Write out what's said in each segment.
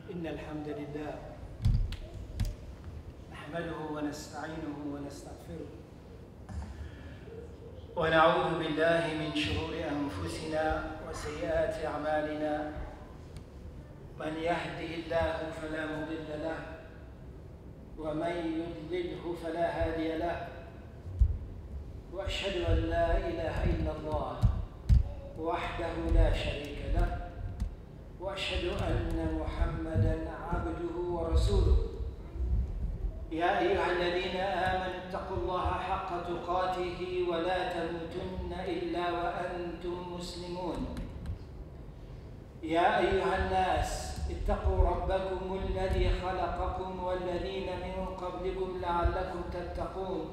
إن الحمد لله نحمده ونستعينه ونستغفره ونعوذ بالله من شرور أنفسنا وسيئات أعمالنا من يهده الله فلا مضل له ومن يضلله فلا هادي له وأشهد أن لا إله إلا الله وحده لا شريك له وأشهد أن محمدًا عبده ورسوله يا أيها الذين آمنوا اتقوا الله حق تقاته ولا تموتن إلا وأنتم مسلمون يا أيها الناس اتقوا ربكم الذي خلقكم والذين من قبلكم لعلكم تتقون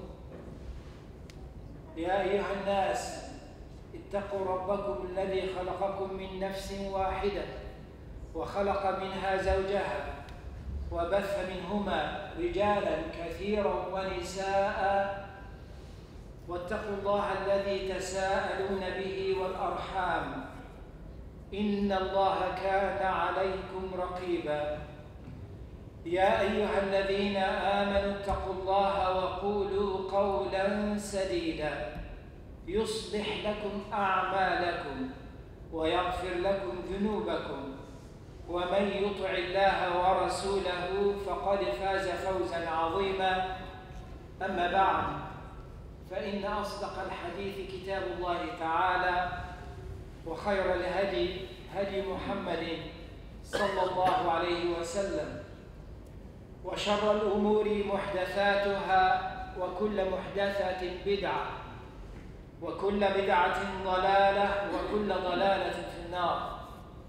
يا أيها الناس اتقوا ربكم الذي خلقكم من نفس واحدة وخلق منها زوجها وبث منهما رجالا كثيرا ونساء واتقوا الله الذي تساءلون به والأرحام إن الله كان عليكم رقيبا يا أيها الذين آمنوا اتقوا الله وقولوا قولا سديدا يصلح لكم أعمالكم ويغفر لكم ذنوبكم ومن يطع الله ورسوله فقد فاز فوزا عظيما أما بعد فإن أصدق الحديث كتاب الله تعالى وخير الهدي هدي محمد صلى الله عليه وسلم وشر الأمور محدثاتها وكل محدثة بدعة وكل بدعة ضلالة وكل ضلالة في النار.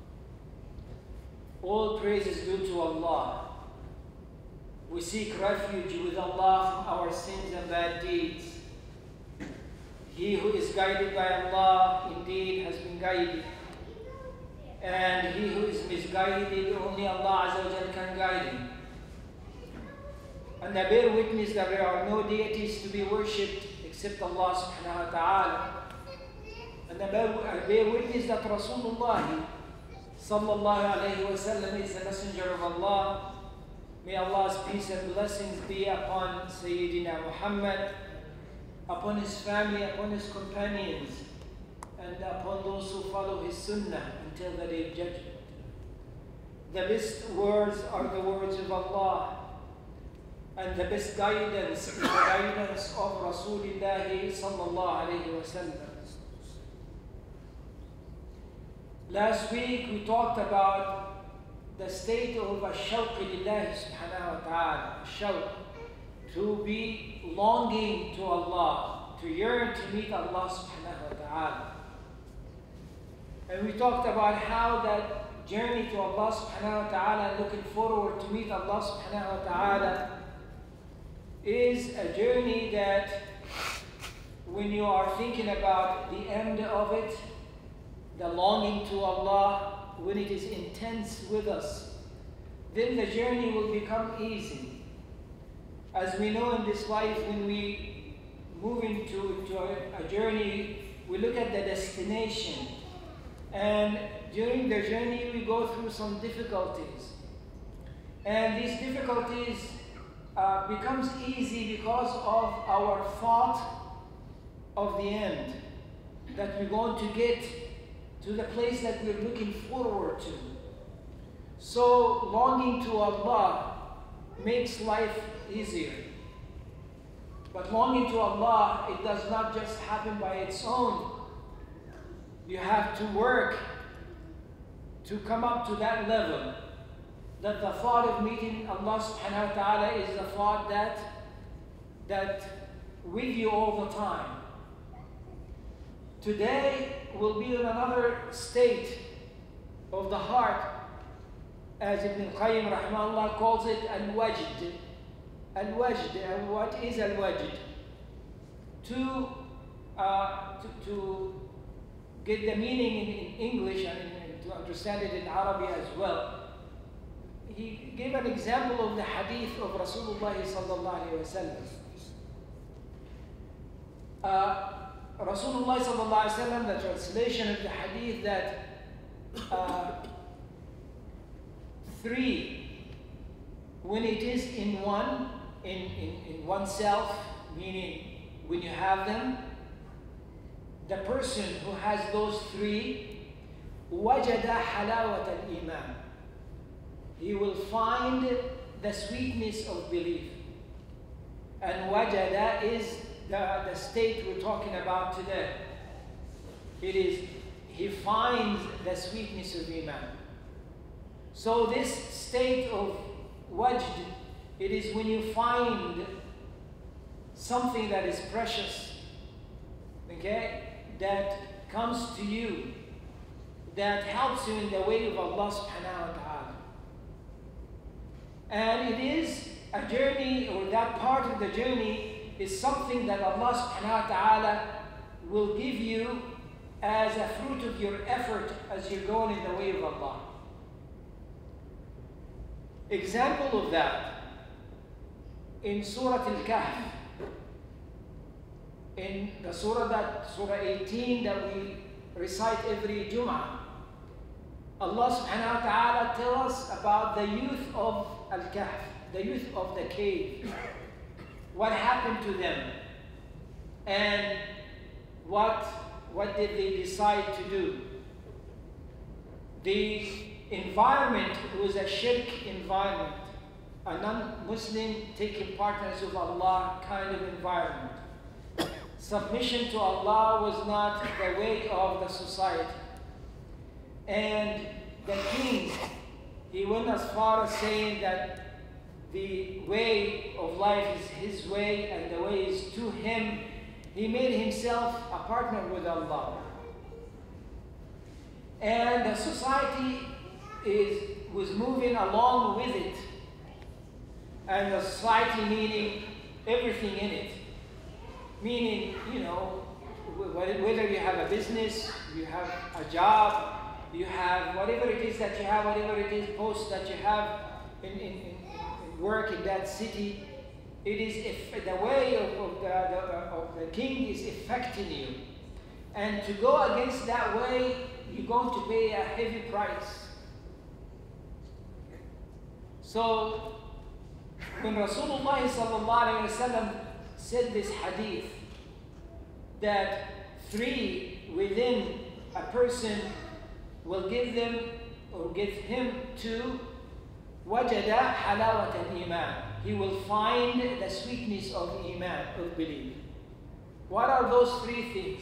All praise is due to Allah. We seek refuge with Allah from our sins and bad deeds. He who is guided by Allah indeed has been guided. And he who is misguided, only Allah Azza wa Jal can guide him. And I bear witness that there are no deities to be worshipped except Allah subhanahu wa ta'ala. And I bear witness that Rasulullah sallallahu alayhi wa sallam is the messenger of Allah. May Allah's peace and blessings be upon Sayyidina Muhammad, upon his family, upon his companions, and upon those who follow his sunnah until the day of judgment. The best words are the words of Allah, and the best guidance is the guidance of Rasulullah sallallahu alayhi wa sallam. Last week we talked about the state of ash-shawq lillahi subhanahu wa ta'ala, shawq, to be longing to Allah, to yearn to meet Allah subhanahu wa ta'ala. And we talked about how that journey to Allah subhanahu wa ta'ala, looking forward to meet Allah subhanahu wa ta'ala, is a journey that when you are thinking about the end of it, the longing to Allah, when it is intense with us, then the journey will become easy. As we know in this life, when we move into a journey, we look at the destination. And during the journey, we go through some difficulties. And these difficulties becomes easy because of our thought of the end, that we're going to get to the place that we're looking forward to. So longing to Allah makes life easier. But longing to Allah, it does not just happen by its own. You have to work to come up to that level, that the thought of meeting Allah subhanahu wa ta'ala is the thought that with you all the time. Today will be in another state of the heart, as Ibn Qayyim rahimahullah calls it, al-wajd. Al-wajd, and what is al-wajd? To get the meaning in English and to understand it in Arabic as well, he gave an example of the hadith of Rasulullah sallallahu alayhi wa sallam. Rasulullah sallallahu alayhi wa sallam, the translation of the hadith, that three, when it is in oneself, meaning when you have them, the person who has those three, وَجَدَ حَلَاوَةَ الْإِيمَانِ, he will find the sweetness of belief. And wajada is the state we're talking about today. It is, he finds the sweetness of Iman. So this state of wajd, it is when you find something that is precious, okay, that comes to you, that helps you in the way of Allah subhanahu wa ta'ala. And it is a journey, or that part of the journey is something that Allah subhanahu wa ta'ala will give you as a fruit of your effort as you're going in the way of Allah. Example of that, in Surah Al-Kahf, in the Surah 18 that we recite every Jum'ah, Allah subhanahu wa ta'ala tells us about the youth of Al-Kahf, the youth of the cave, what happened to them, and what did they decide to do. The environment was a shirk environment, a non-Muslim taking partners of Allah kind of environment. Submission to Allah was not the way of the society. And the king, he went as far as saying that the way of life is his way and the way is to him. He made himself a partner with Allah. And the society was moving along with it. And the society meaning everything in it. Meaning, you know, whether you have a business, you have a job, you have whatever it is that you have, whatever it is, posts that you have in work in that city, it is if the way of the king is affecting you. And to go against that way, you're going to pay a heavy price. So, when Rasulullah sallallahu alaihi wasallam said this hadith, that three within a person will give them or give him to wajada halawat al-iman. He will find the sweetness of iman, of belief. What are those three things?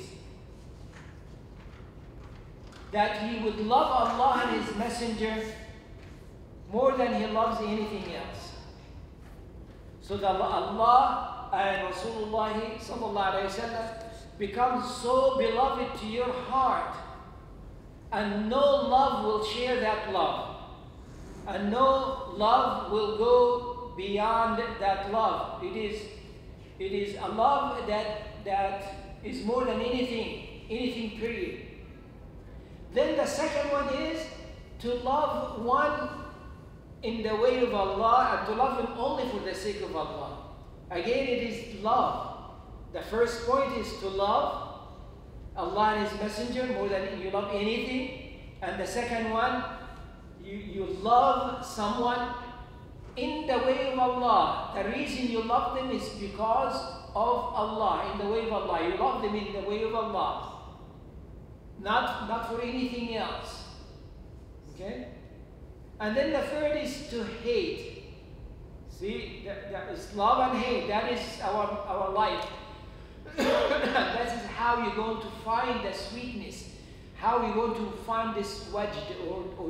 That he would love Allah and His Messenger more than he loves anything else. So that Allah and Rasulullah sallallahu alaihi wasallam becomes so beloved to your heart, and no love will share that love, and no love will go beyond that love. It is a love that is more than anything period. Then the second one is to love one in the way of Allah, and to love him only for the sake of Allah. Again, it is love. The first point is to love Allah and His Messenger more than you love anything. And the second one, you love someone in the way of Allah. The reason you love them is because of Allah, in the way of Allah. You love them in the way of Allah. Not for anything else. Okay? And then the third is to hate. See, that is love and hate. That is our life. That is how you're going to find the sweetness. How you're going to find this wajd, or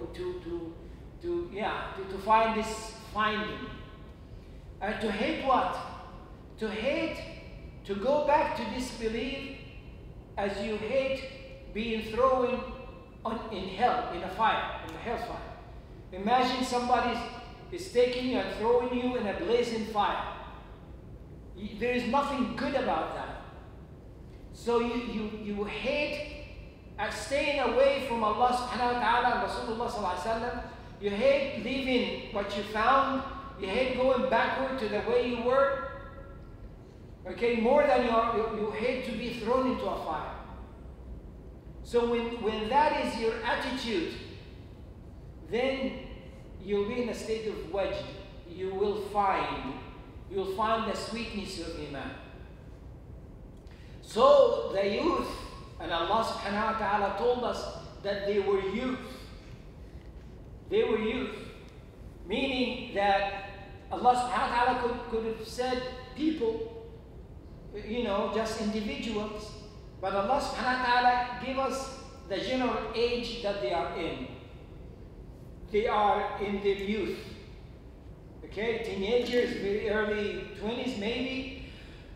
to find this finding. And to hate what? To hate, to go back to disbelief, as you hate being thrown in hell, in a fire, in a hellfire. Imagine somebody is taking you and throwing you in a blazing fire. There is nothing good about that. So you hate staying away from Allah subhanahu wa ta'ala and Rasulullah sallallahu alaihi wasallam. You hate leaving what you found. You hate going backward to the way you were. Okay, more than you hate to be thrown into a fire. So when that is your attitude, then you'll be in a state of wajd. You'll find the sweetness of Iman. So the youth, and Allah subhanahu wa ta'ala told us that they were youth. They were youth. Meaning that Allah subhanahu wa ta'ala could have said people, just individuals. But Allah subhanahu wa ta'ala gave us the general age that they are in. They are in their youth. Okay, teenagers, very early 20s maybe.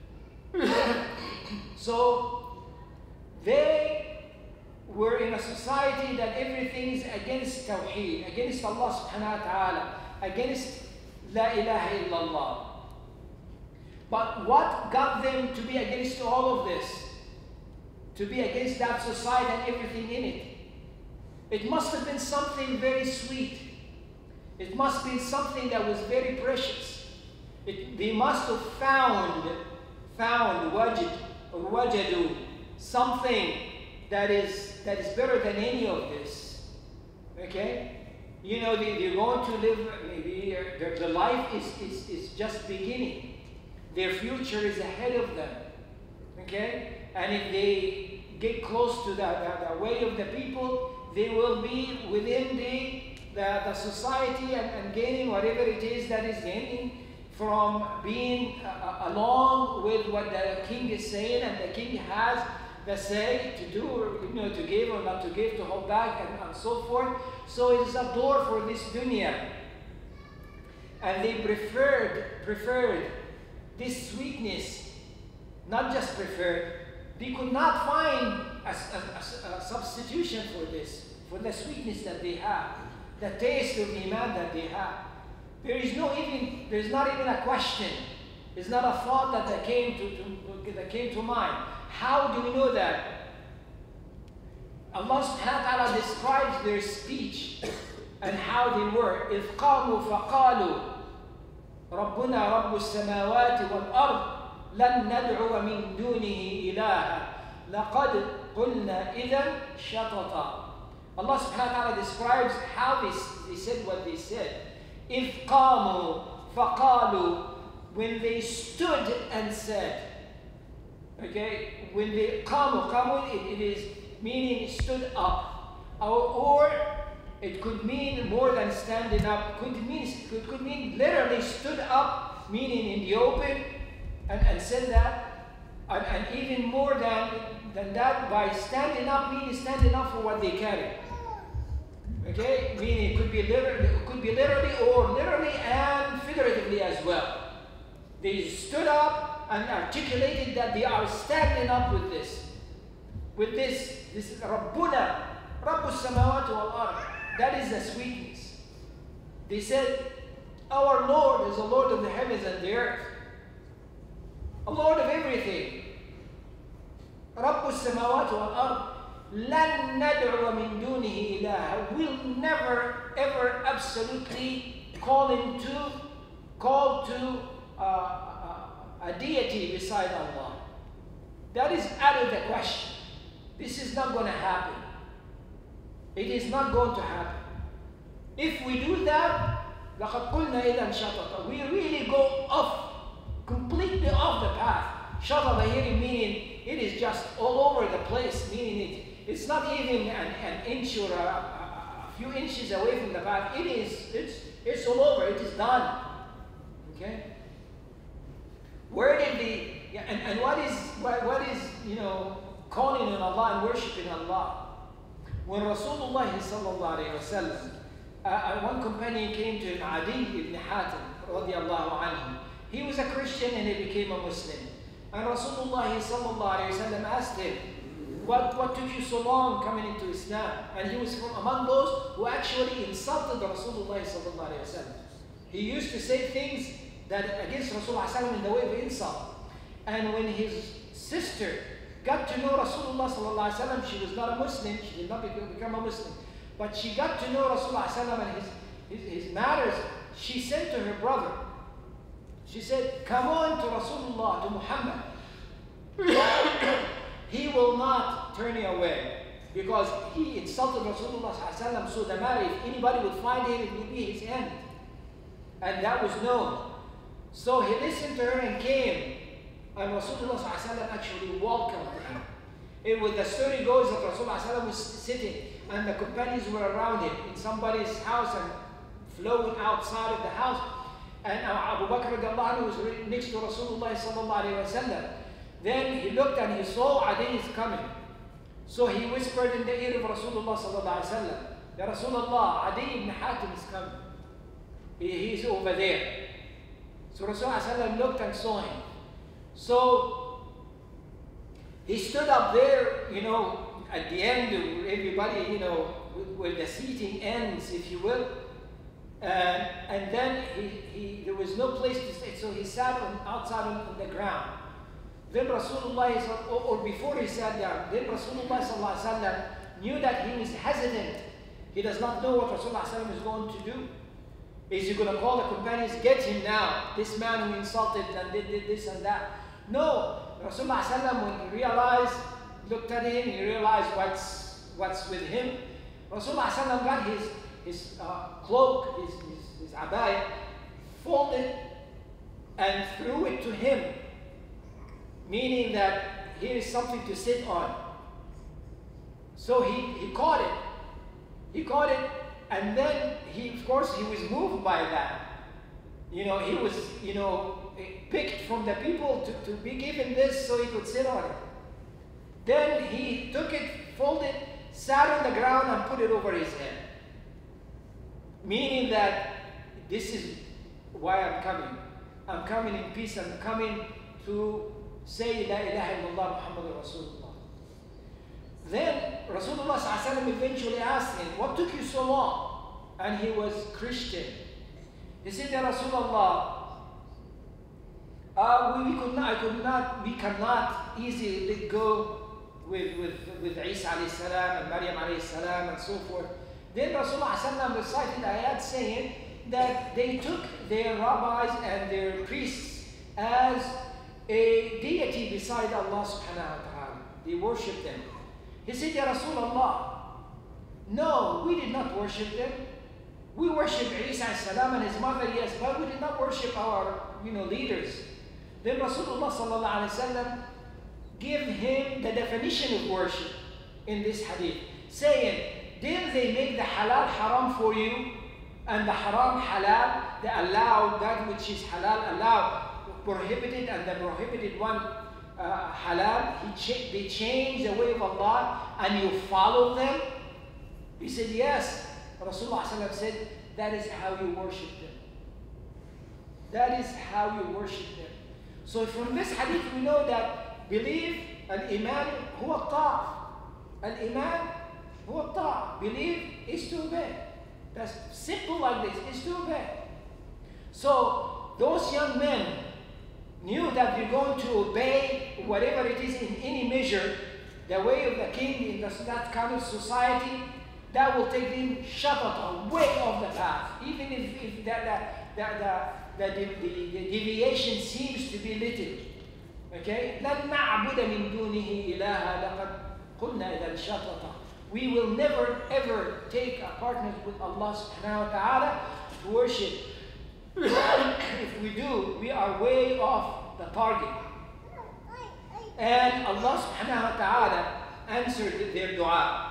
So they were in a society that everything's against Tawheed, against Allah subhanahu wa ta'ala, against La ilaha illallah. But what got them to be against all of this? To be against that society and everything in it? It must have been something very sweet. It must have been something that was very precious. They must have found wajadu, something that is better than any of this. Okay? They're going to live, maybe their life is just beginning. Their future is ahead of them. Okay? And if they get close to the way of the people, they will be within the society and gaining whatever it is that is gaining from being along with what the king is saying, and the king has the say to do, or to give or not to give, to hold back and so forth. So it is a door for this dunya. And they preferred this sweetness, not just preferred, they could not find a substitution for this, for the sweetness that they have, the taste of Iman that they have. There's not even a question. It's not a thought that came to mind. How do we know that? Allah subhanahu wa ta'ala describes their speech and how they were. إِذْ قَامُوا فَقَالُوا رَبُّنَا رَبُّ السَّمَاوَاتِ وَالْأَرْضِ لَن نَدْعُوَ مِن دُونِهِ إِلَهًا لَقَدْ قُلْنَا إِذًا شَطَطًا. Allah subhanahu wa ta'ala describes how they said what they said. إِذْ قَامُوا فَقَالُوا, when they stood and said. Okay, when they qamu, it is meaning stood up, or it could mean more than standing up. It could mean literally stood up, meaning in the open, and said that, and even more than that, by standing up, meaning standing up for what they carry. Okay, meaning it could be literally or literally and figuratively as well. They stood up and articulated that they are standing up with this. This is Rabbuna, Rabbus Samawati wal Ard. That is the sweetness. They said, our Lord is the Lord of the heavens and the earth, a Lord of everything. Rabbus Samawati wal Ard. لَن نَدْعُوَ مِن دُونِهِ إِلَهًا. We'll never, ever, absolutely call to a deity beside Allah. That is out of the question. This is not going to happen. It is not going to happen. If we do that, لَقَدْ قُلْنَا إِذًا شَطَطًا. We really go completely off the path. Shatata here meaning it is just all over the place, meaning it's not even an inch or a few inches away from the path. It's all over. It is done. Okay. Where did and what is calling on Allah and worshiping Allah? When Rasulullah sallallahu alaihi wasallam, one companion came to him, Adi ibn Hatim radiallahu anhu. He was a Christian and he became a Muslim. And Rasulullah sallallahu alaihi wasallam asked him, what took you so long coming into Islam? And he was from among those who actually insulted Rasulullah sallallahu alaihi wasallam. He used to say things that against Rasulullah sallallahu in the way of insult. And when his sister got to know Rasulullah sallallahu alaihi wasallam, she was not a Muslim. She did not become a Muslim, but she got to know Rasulullah sallallahu and his matters. She said to her brother, she said, "Come on to Rasulullah, to Muhammad. He will not turn you away. because he insulted Rasulullah ﷺ, so the matter, if anybody would find him, it would be his end. And that was known. So he listened to her and came, and Rasulullah ﷺ actually welcomed him. The story goes that Rasulullah ﷺ was sitting, and the companions were around him in somebody's house and flowing outside of the house. And Abu Bakr radiallahu anhu was next to Rasulullah sallallahu alayhi wa sallam. Then he looked and he saw Adi is coming. So he whispered in the ear of Rasulullah sallallahu alayhi wa sallam, Ya Rasulullah, Adi ibn Hatim is coming. He's over there. So Rasulullah sallallahu alayhi wa sallam looked and saw him. So he stood up there, at the end of everybody, where the seating ends, if you will. And then there was no place to stay, so he sat outside on the ground. Then Rasulullah, or before he sat down, then Rasulullah sallallahu alaihi wasallam knew that he was hesitant. He does not know what Rasulullah sallallahu alaihi wasallam is going to do. Is he going to call the companions, get him now, this man who insulted and did this and that? No, Rasulullah sallallahu alaihi wasallam, when he realized, looked at him, he realized what's with him. Rasulullah sallallahu alaihi wasallam got his cloak, his abaya, folded and threw it to him, meaning that here is something to sit on. So he caught it. He caught it, and then of course he was moved by that. He was, picked from the people to be given this so he could sit on it. Then he took it, folded, sat on the ground and put it over his head. Meaning that this is why I'm coming. I'm coming in peace. I'm coming to say La ilaha illallah Muhammadur Rasulullah. Then Rasulullah ﷺ eventually asked him, what took you so long? And he was Christian. He said, Ya Rasulullah, we cannot easily let go with Isa alayhi salam and Maryum alayhi salam and so forth. Then Rasulullah ﷺ recited ayat saying that they took their rabbis and their priests as a deity beside Allah subhanahu wa ta'ala. They worshipped them. He said, Ya Rasulullah, no, we did not worship them. We worship Isa salam and his mother, yes, but we did not worship our leaders. Then Rasulullah sallallahu alayhi wasallam gave him the definition of worship in this hadith, saying, didn't they make the halal haram for you and the haram halal? They allowed that which is halal allowed, prohibited, and the prohibited one halal. They changed the way of Allah and you follow them? He said, yes. Rasulullah ﷺ said, that is how you worship them. That is how you worship them. So from this hadith we know that belief, al-iman, huwa at-ta'a. Al-iman, huwa at-ta'a. Belief is to obey. That's simple like this, is to obey. So those young men knew that they're going to obey whatever it is in any measure, the way of the king in that kind of society, that will take them shabata, way off the path. Even if the deviation seems to be little. Okay? لَن نَعْبُدَ مِن دُونِهِ إِلَهًا لَقَدْ قُلْنَا إِذًا شَطَطًا. We will never ever take a partner with Allah subhanahu wa ta'ala to worship. If we do, we are way off the target. And Allah subhanahu wa ta'ala answered their dua.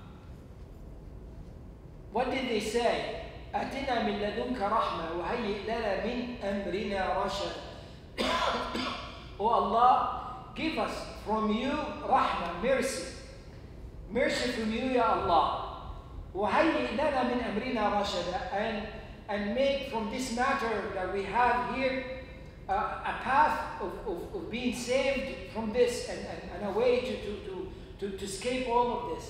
What did they say? أَتِنَا مِن لَدُنْكَ رَحْمَةً وَهَيِّئْ لَنَا مِنْ أَمْرِنَا رَشَدًا. Oh Allah, give us from you rahmah, mercy. Mercy from you, Ya Allah. وَهَيِّئْ لَنَا مِنْ أَمْرِنَا رَشَدًا. And make from this matter that we have here a path of being saved from this and a way to escape all of this.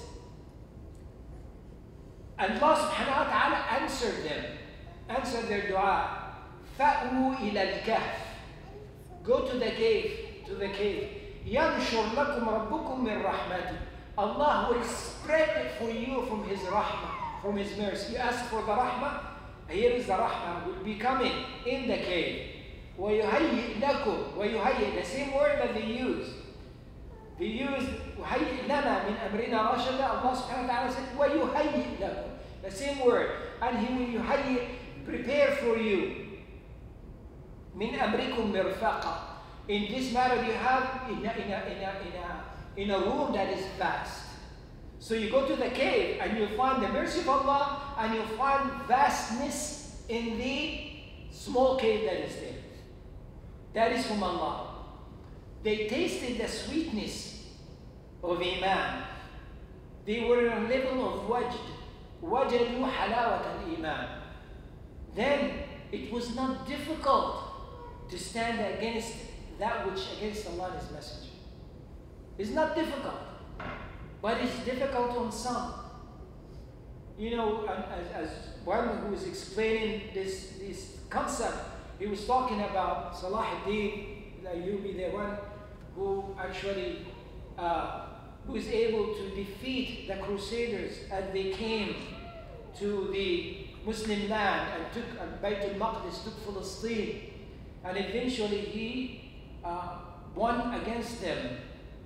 And Allah subhanahu wa ta'ala answered them, answered their dua. فَأْوُوا إِلَى الْكَهْفِ. Go to the cave. يَنْشُرْ لَكُمْ رَبُّكُمْ مِنْ رَحْمَتِهِ. Allah will spread it for you from His rahmah, from His mercy. You ask for the rahmah, here is the rahmah, will be coming in the cave. وَيُهَيِّئْ لَكُمْ. وَيُهَيِّئْ, the same word that they use. They use وَهَيِّئْ لَنَا مِنْ أَمْرِنَا رَشَدًا. Allah subhanahu wa ta'ala said, وَيُهَيِّئْ لَكُمْ. The same word. And He will yuhayyi, prepare for you. مِنْ أَمْرِكُمْ مِرْفَقًا. In this matter you have in a room that is vast. So you go to the cave and you find the mercy of Allah and you find vastness in the small cave that is there. That is from Allah. They tasted the sweetness of Iman. They were on a level of wajd. وَجَدُوا حَلَاوَةَ الْإِيمَانِ. Then it was not difficult to stand against that which against Allah and His Messenger. It's not difficult, but it's difficult on some. You know, as one who was explaining this concept, he was talking about Abdel-Hady, the one who actually was able to defeat the Crusaders as they came to the Muslim land and took Bayt al-Maqdis, took Palestine, and eventually he won against them.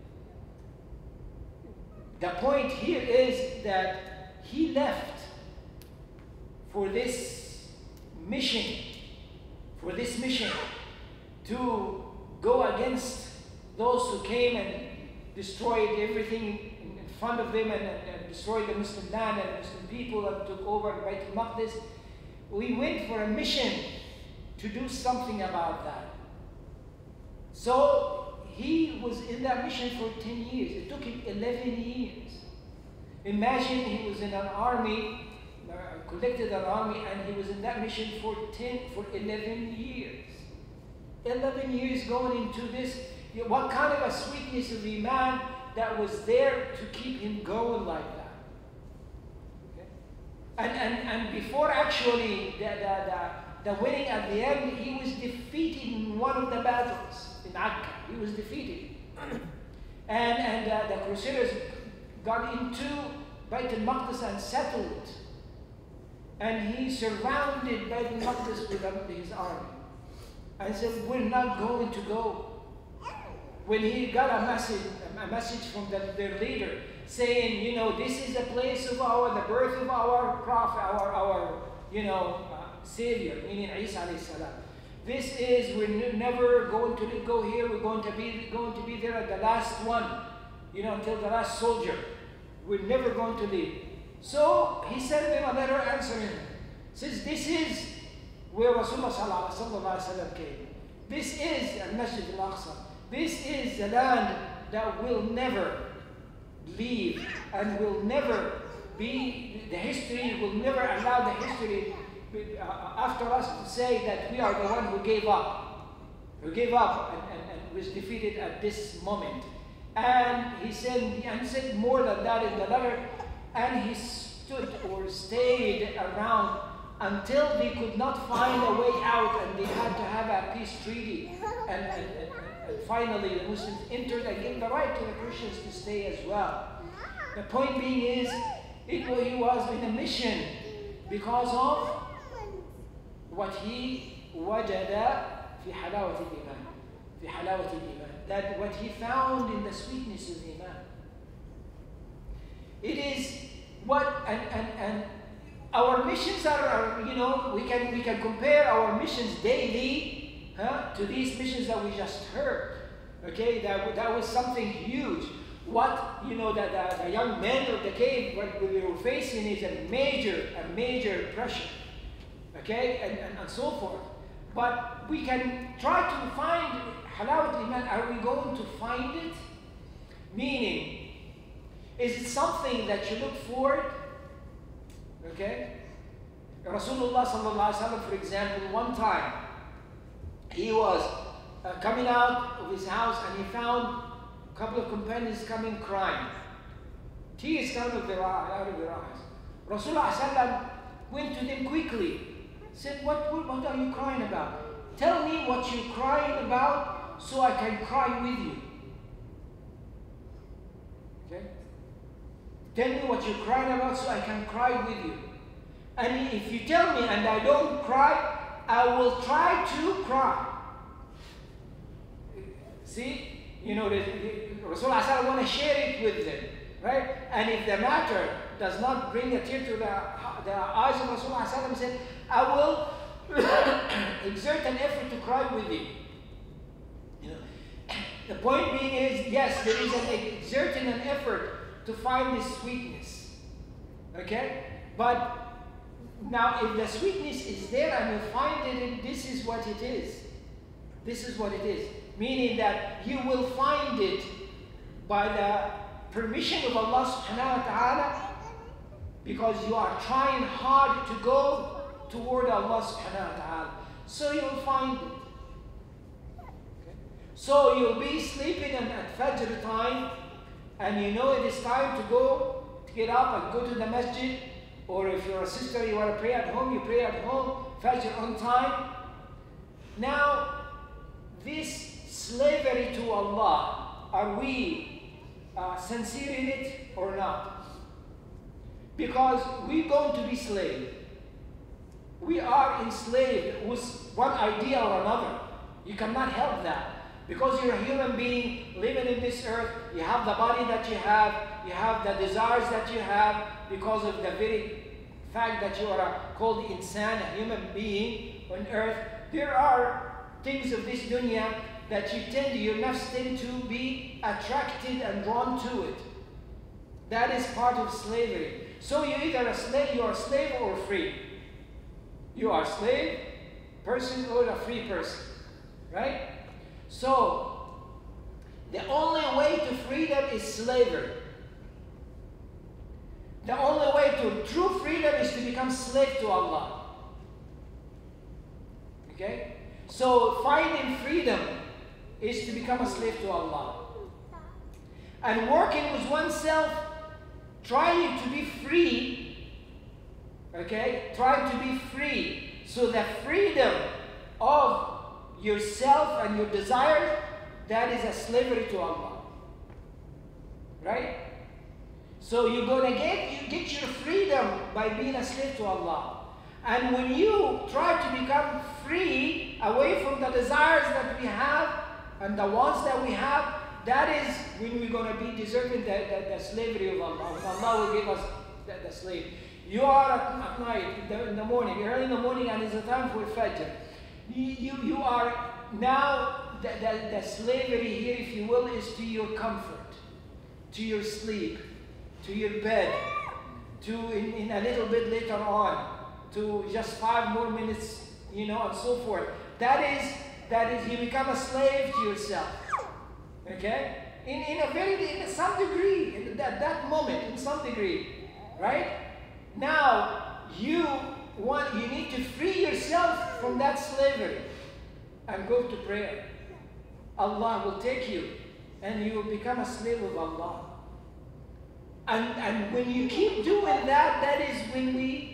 The point here is that he left for this mission to go against those who came and destroyed everything in front of them and destroyed the Muslim land and Muslim people and took over Bayt al-Maqdis. We went for a mission to do something about that. So he was in that mission for 10 years. It took him 11 years. Imagine he was in an army, collected an army, and he was in that mission for 11 years. 11 years going into this. What kind of a sweetness of Iman that was there to keep him going like that. Okay? And before actually the winning at the end, he was defeated in one of the battles in Akka. He was defeated. and the Crusaders got into Bayt al-Maqdis and settled. And he surrounded Bayt al-Maqdis with his army. And said, we're not going to go. When he got a message from their leader saying, you know, this is the place of the birth of our prophet, our savior, meaning Isa alayhi salam. This is, we're never going to go here. We're going to be there at the last one, until the last soldier. We're never going to leave. So he sent them a letter answering him. Says, this is where Rasulullah sallallahu alaihi wasallam came. This is Al-Masjid al-Aqsa. This is the land that will never leave and will never be, the history will never allow the history after us to say that we are the one who gave up and was defeated at this moment. And he said more than that in the letter, and he stood or stayed around until they could not find a way out and they had to have a peace treaty. And finally the Muslims entered and gave the right to the Christians to stay as well. The point being is, he was in a mission because of what he wajada fi halawat al-iman. That what he found in the sweetness of Iman. It is what, and our missions are we can compare our missions daily to these missions that we just heard. Okay, that was something huge. What the young men of the cave, what they were facing is a major pressure. Okay, and so forth. But we can try to find halawat iman. Are we going to find it? Meaning, is it something that you look forward? Okay? Rasulullah sallallahu alaihi wasallam, for example, one time he was coming out of his house and he found a couple of companions coming crying. Tears coming out of their eyes. Rasulullah sallallahu went to them quickly. Said, what are you crying about? Tell me what you're crying about so I can cry with you. Okay? Tell me what you're crying about so I can cry with you. And if you tell me and I don't cry, I will try to cry. See? you know, Rasulullah want to share it with them, right? And if the matter does not bring a tear to the eyes of Rasulullah, said, I will exert an effort to cry with you. You know, the point being is, yes, there is an exerting an effort to find this sweetness. Okay? But now, if the sweetness is there and you find it, this is what it is. This is what it is. Meaning that you will find it by the permission of Allah subhanahu wa ta'ala, because you are trying hard to go toward Allah subhanahu wa ta'ala. So you'll find it. Okay? So you'll be sleeping at Fajr time, and you know it is time to get up and go to the masjid. Or if you're a sister, you want to pray at home, you pray at home, Fajr on time. Now, this slavery to Allah, are we sincere in it or not? Because we're going to be slaves. We are enslaved with one idea or another. You cannot help that. Because you're a human being living in this earth, you have the body that you have the desires that you have, because of the very fact that you are called insan, a human being on earth. There are things of this dunya that your nafs tend to be attracted and drawn to it. That is part of slavery. So you are a slave or free. You are a slave person or a free person, right? So the only way to freedom is slavery. The only way to true freedom is to become slave to Allah. Okay? So finding freedom is to become a slave to Allah. And working with oneself, trying to be free, okay? Trying to be free. So the freedom of yourself and your desires, that is a slavery to Allah. Right? So you're going to get your freedom by being a slave to Allah. And when you try to become free away from the desires that we have and the wants that we have, that is when we're going to be deserving the slavery of Allah. Allah will give us the slave. You are at night, in the morning, early in the morning, and it's a time for Fajr. You are now, the slavery here, if you will, is to your comfort, to your sleep, to your bed, to in a little bit later on, to just 5 more minutes, you know, and so forth. That is you become a slave to yourself. Okay? In some degree, in that moment, in some degree. Right? Now you need to free yourself from that slavery and go to prayer. Allah will take you and you will become a slave of Allah. And when you keep doing that, that is when we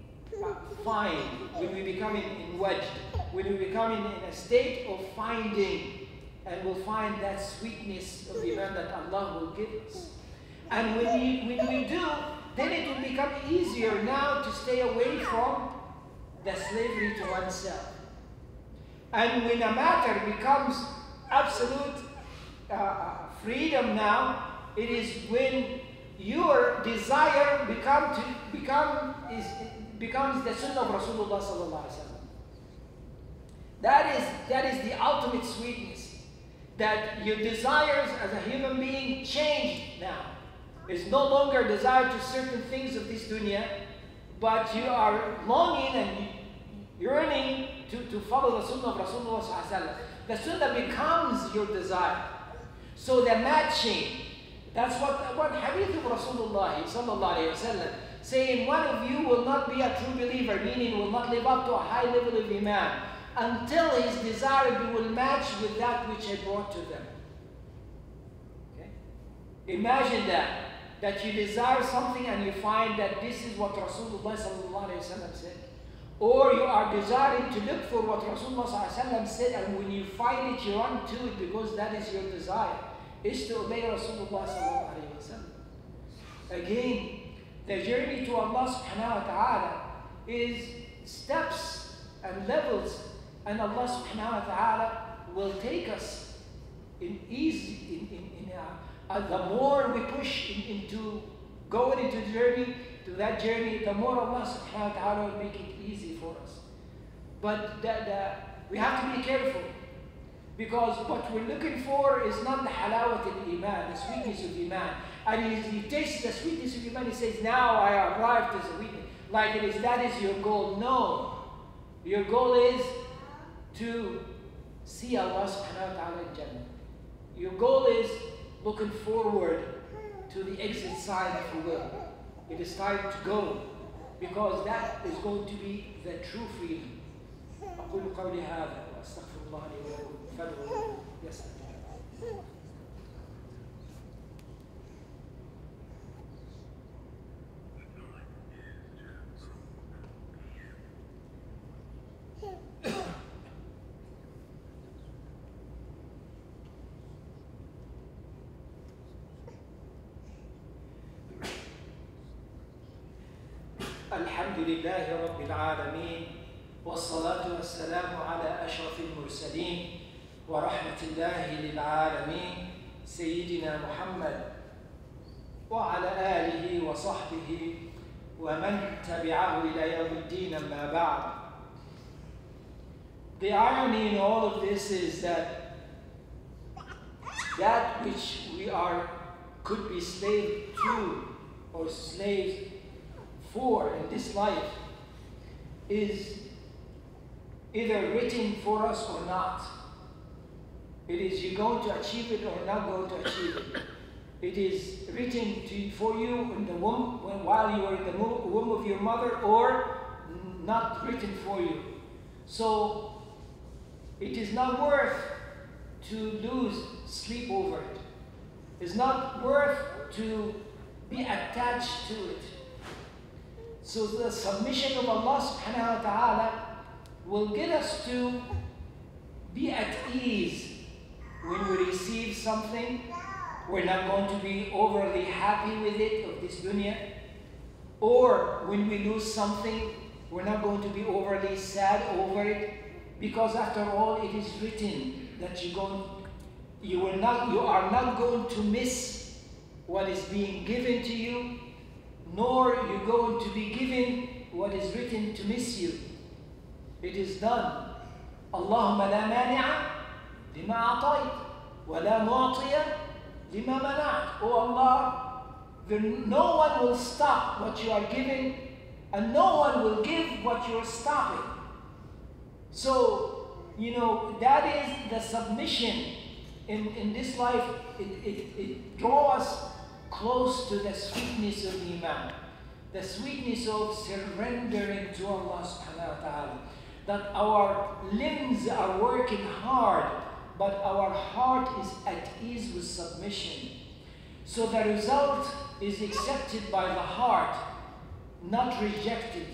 when we become in wajd, when we become in a state of finding, and we'll find that sweetness of iman that Allah will give us. And when we do, then it will become easier now to stay away from the slavery to oneself. And when a matter becomes absolute freedom now, it is when your desire becomes the sunnah of Rasulullah sallallahu alaihi wasallam. That is the ultimate sweetness. That your desires as a human being change now. It's no longer desire to certain things of this dunya, but you are longing and yearning to follow the sunnah of Rasulullah sallallahu alaihi wasallam. The sunnah becomes your desire. So the matching, that's what hadith of Rasulullah sallallahu alaihi wasallam, saying one of you will not be a true believer, meaning will not live up to a high level of iman, until his desire will match with that which I brought to them. Okay? Imagine that you desire something and you find that this is what Rasulullah sallallahu alaihi wasallam said. Or you are desiring to look for what Rasulullah sallallahu alaihi wasallam said, and when you find it, you run to it because that is your desire, is to obey Rasulullah sallallahu alaihi wasallam. Again, the journey to Allah subhanahu wa ta'ala is steps and levels, and Allah subhanahu wa ta'ala will take us the more we push into going into the journey, to that journey, the more Allah subhanahu wa ta'ala will make it easy for us. But we have to be careful, because what we're looking for is not the halawat al-iman, the sweetness of iman. And he tastes the sweetness of iman, he says, now I arrived at the sweetness. Like it is, that is your goal. No. Your goal is to see Allah subhanahu wa ta'ala in Jannah. Your goal is looking forward to the exit sign, if you will. It is time to go, because that is going to be the true freedom. أقول قولي هذا وأستغفر الله لي ولكم فادعوا يستجب. الحمد لله رب العالمين، والصلاة والسلام على أشرف المرسلين ورحمة الله للعالمين سيدنا محمد وعلى آله وصحبه ومن تبعه إلى يوم الدين. أما بعد. The irony in all of this is that which we could be slave to or slaves for in this life is either written for us or not. It is you're going to achieve it or not going to achieve it. It is written for you in the womb, while you are in the womb of your mother, or not written for you. So it is not worth to lose sleep over it. It's not worth to be attached to it. So the submission of Allah subhanahu wa ta'ala will get us to be at ease when we receive something. We're not going to be overly happy with it, of this dunya. Or when we lose something, we're not going to be overly sad over it, because after all, it is written that you are not going to miss what is being given to you, nor you're going to be given what is written to miss you. It is done. Allahumma la mani'a lima a'tayt wa la mu'tiya lima mana'at. Oh Allah, no one will stop what you are giving, and no one will give what you are stopping. So, that is the submission in this life. It draws us close to the sweetness of Iman, the sweetness of surrendering to Allah subhanahu wa ta'ala. That our limbs are working hard, but our heart is at ease with submission. So the result is accepted by the heart, not rejected.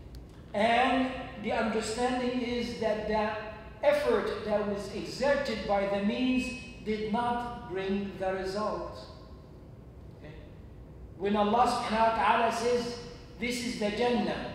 And the understanding is that the effort that was exerted by the means did not bring the result. Okay? When Allah subhanahu wa ta'ala says, this is the Jannah,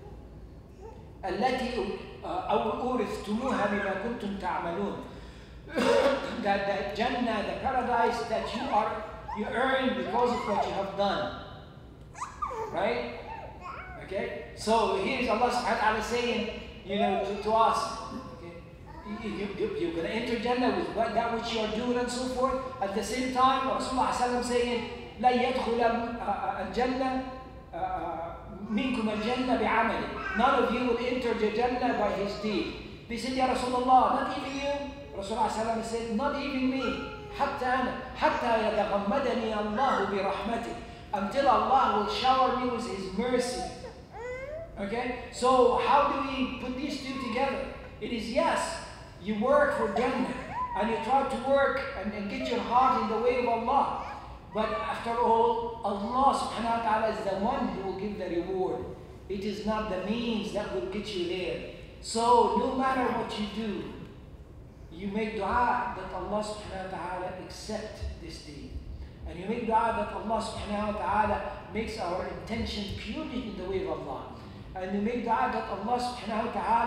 التي أورثتموها بما كنتم تعملون, that the Jannah, the paradise that you earn because of what you have done. Right? Okay? So here's Allah subhanahu wa ta'ala saying, to us, you're going to enter Jannah with that which you are doing and so forth. At the same time, Rasulullah sallam saying, لا يدخل الجنة منكم الجنة بعمله. None of you will enter the Jannah by his deed. They said, Ya Rasulullah, not even you? Rasulullah sallam said, not even me. حتى أنا حتى يتغمدني الله برحمته. Until Allah will shower me with his mercy. Okay? So how do we put these two together? It is, yes, you work for Jannah, and you try to work and get your heart in the way of Allah. But after all, Allah subhanahu wa ta'ala is the one who will give the reward. It is not the means that will get you there. So no matter what you do, you make dua that Allah subhanahu wa ta'ala accept this deed. And you make dua that Allah subhanahu wa ta'ala makes our intention purely in the way of Allah. And you make dua that Allah subhanahu wa ta'ala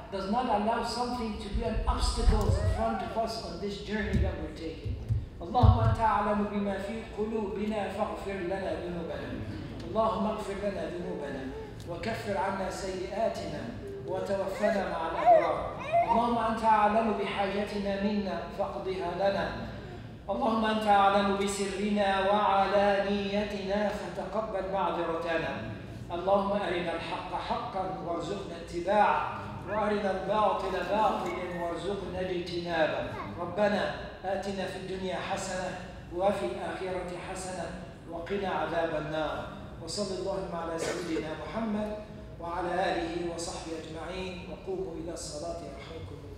does not allow something to be an obstacle in front of us on this journey that we're taking. اللهم أنت أعلم بما في قلوبنا فاغفر لنا ذنوبنا. اللهم اغفر لنا ذنوبنا وكفر عنا سيئاتنا وتوفنا مع الأبرار. اللهم أنت أعلم بحاجتنا منا فاقضها لنا. اللهم أنت أعلم بسرنا وعلانيتنا فتقبل معذرتنا. اللهم أرنا الحق حقا وارزقنا اتباعه وأرنا الباطل باطلا وارزقنا اجتنابه. ربنا آتنا في الدنيا حسنة وفي الآخرة حسنة وقنا عذاب النار. وصلى اللهم على سيدنا محمد وعلى آله وصحبه أجمعين وقوموا إلى الصلاة يرحمكم الله.